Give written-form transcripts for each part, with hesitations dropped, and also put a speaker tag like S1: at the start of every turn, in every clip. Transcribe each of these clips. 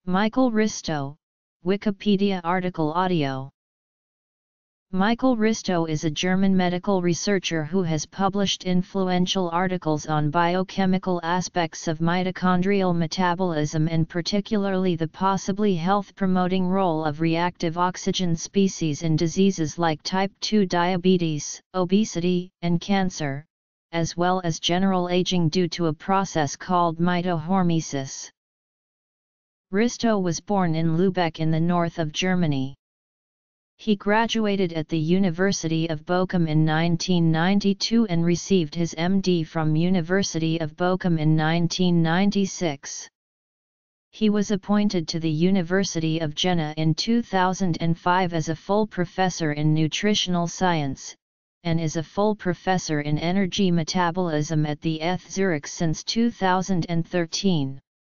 S1: Michael Risto, Wikipedia article audio. Michael Risto is a German medical researcher who has published influential articles on biochemical aspects of mitochondrial metabolism and particularly the possibly health-promoting role of reactive oxygen species in diseases like type 2 diabetes, obesity, and cancer, as well as general aging due to a process called mitohormesis. Risto was born in Lübeck in the north of Germany. He graduated at the University of Bochum in 1992 and received his MD from University of Bochum in 1996. He was appointed to the University of Jena in 2005 as a full professor in nutritional science, and is a full professor in energy metabolism at the ETH Zurich since 2013.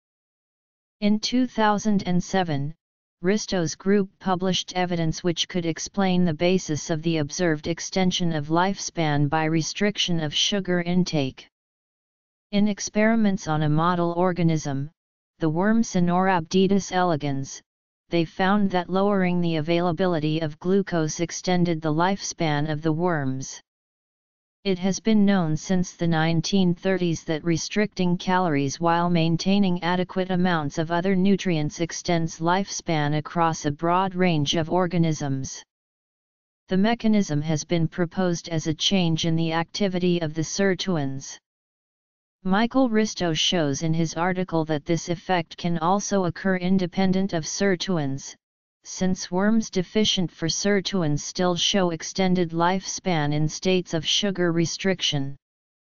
S1: In 2007, Risto's group published evidence which could explain the basis of the observed extension of lifespan by restriction of sugar intake. In experiments on a model organism, the worm Caenorhabditis elegans, they found that lowering the availability of glucose extended the lifespan of the worms. It has been known since the 1930s that restricting calories while maintaining adequate amounts of other nutrients extends lifespan across a broad range of organisms. The mechanism has been proposed as a change in the activity of the sirtuins. Michael Risto shows in his article that this effect can also occur independent of sirtuins, since worms deficient for sirtuins still show extended lifespan in states of sugar restriction.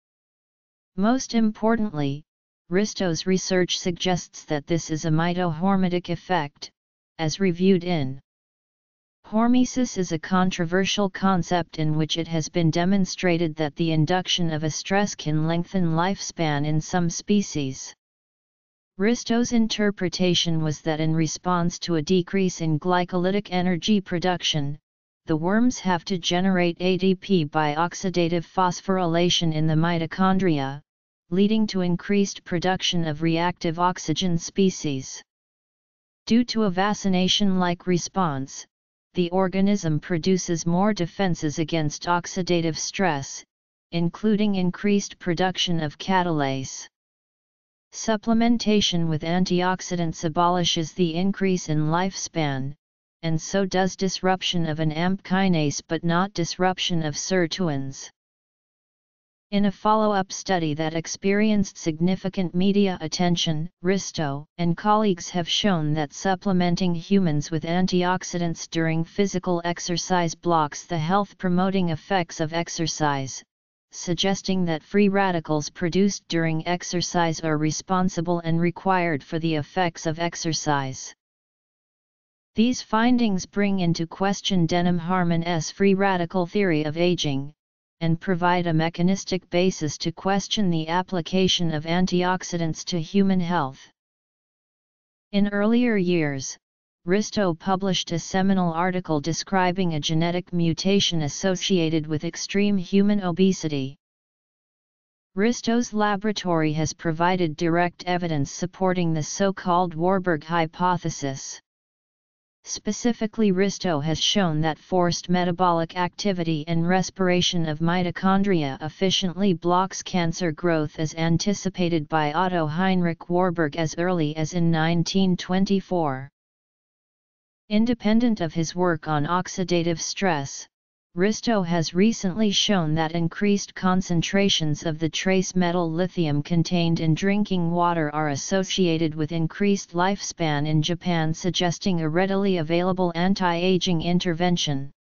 S1: Most importantly, Risto's research suggests that this is a mitohormetic effect, as reviewed in Hormesis is a controversial concept in which it has been demonstrated that the induction of a stress can lengthen lifespan in some species. Risto's interpretation was that in response to a decrease in glycolytic energy production, the worms have to generate ADP by oxidative phosphorylation in the mitochondria, leading to increased production of reactive oxygen species. Due to a vaccination-like response, the organism produces more defenses against oxidative stress, including increased production of catalase. Supplementation with antioxidants abolishes the increase in lifespan, and so does disruption of an AMP kinase but not disruption of sirtuins. In a follow-up study that experienced significant media attention, Risto and colleagues have shown that supplementing humans with antioxidants during physical exercise blocks the health-promoting effects of exercise, suggesting that free radicals produced during exercise are responsible and required for the effects of exercise. These findings bring into question Denham Harmon's free radical theory of aging, and provide a mechanistic basis to question the application of antioxidants to human health. In earlier years, Risto published a seminal article describing a genetic mutation associated with extreme human obesity. Risto's laboratory has provided direct evidence supporting the so-called Warburg hypothesis. Specifically, Risto has shown that forced metabolic activity and respiration of mitochondria efficiently blocks cancer growth as anticipated by Otto Heinrich Warburg as early as in 1924. Independent of his work on oxidative stress, Risto has recently shown that increased concentrations of the trace metal lithium contained in drinking water are associated with increased lifespan in Japan, suggesting a readily available anti-aging intervention.